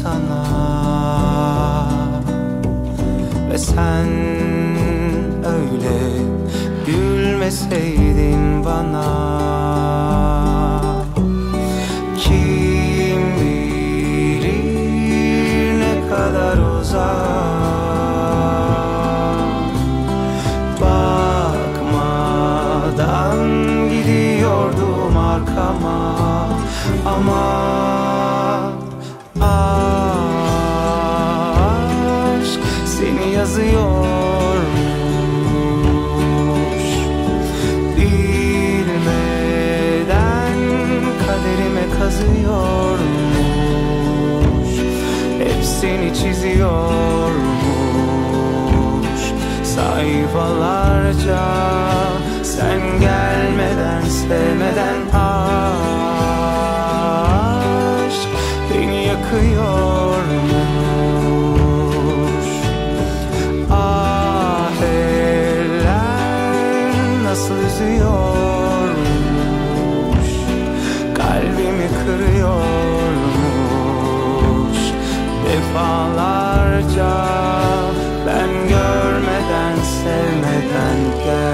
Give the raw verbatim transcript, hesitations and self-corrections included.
sana ve sen öyle gülmeseydin bana. Kim bilir ne kadar uzak, bakmadan gidiyordum arkama. Ama aşk seni yazıyormuş, bilmeden kaderime kazıyormuş, hep seni çiziyormuş sayfalarca. Sen gelmeden, sevmeden aşk beni yakıyormuş. Ah eller nasıl üzüyormuş, kalbimi kırıyormuş defalarca. Ben görmeden, sevmeden gel.